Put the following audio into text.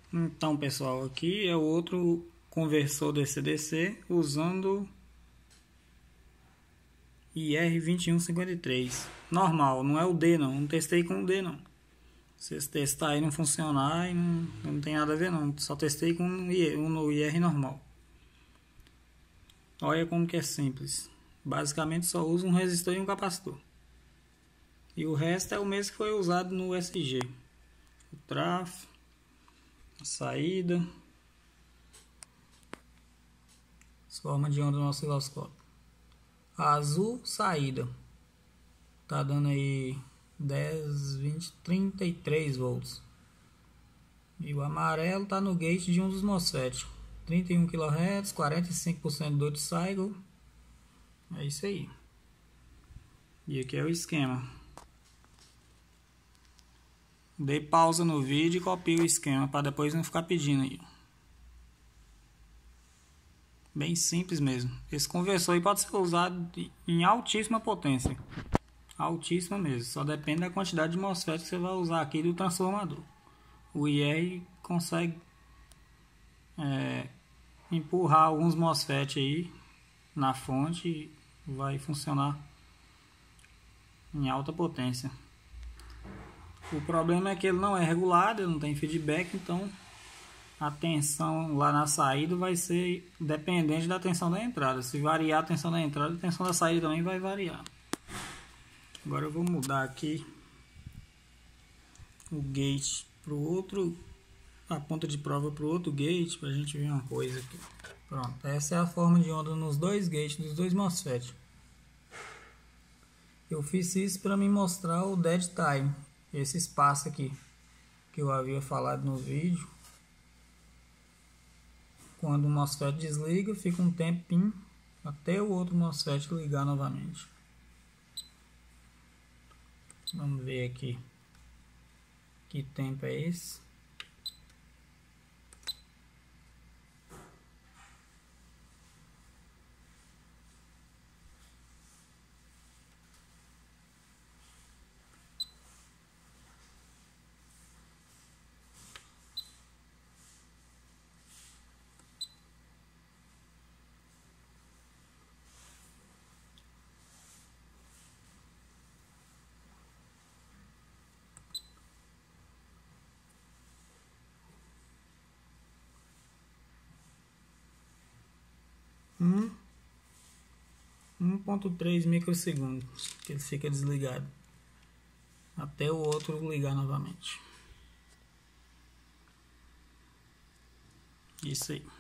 Então, pessoal, aqui é o outro conversor DC-DC usando IR2153. Normal, não é o D não testei com o D não. Se você testar e não funcionar, não tem nada a ver não. Só testei com no IR normal. Olha como que é simples. Basicamente só usa um resistor e um capacitor. E o resto é o mesmo que foi usado no USG. O trafo, a saída, as formas de onda no osciloscópio. A azul, saída. Tá dando aí 10, 20, 33 volts. E o amarelo tá no gate de um dos MOSFET. 31 kHz, 45% do duty cycle. É isso aí. E aqui é o esquema. Dei pausa no vídeo e copio o esquema para depois não ficar pedindo aí. Bem simples mesmo. Esse conversor aí pode ser usado em altíssima potência. Altíssima mesmo. Só depende da quantidade de MOSFET que você vai usar aqui do transformador. O IR consegue empurrar alguns MOSFET aí na fonte e vai funcionar em alta potência. O problema é que ele não é regulado, ele não tem feedback, então a tensão lá na saída vai ser dependente da tensão da entrada. Se variar a tensão da entrada, a tensão da saída também vai variar. Agora eu vou mudar aqui o gate para o outro, a ponta de prova para o outro gate, para a gente ver uma coisa aqui. Pronto, essa é a forma de onda nos dois gates, dos dois MOSFET. Eu fiz isso para me mostrar o dead time, esse espaço aqui que eu havia falado no vídeo. Quando o MOSFET desliga, fica um tempinho até o outro MOSFET ligar novamente. Vamos ver aqui que tempo é esse. Um 1.3 microsegundos que ele fica desligado até o outro ligar novamente. Isso aí.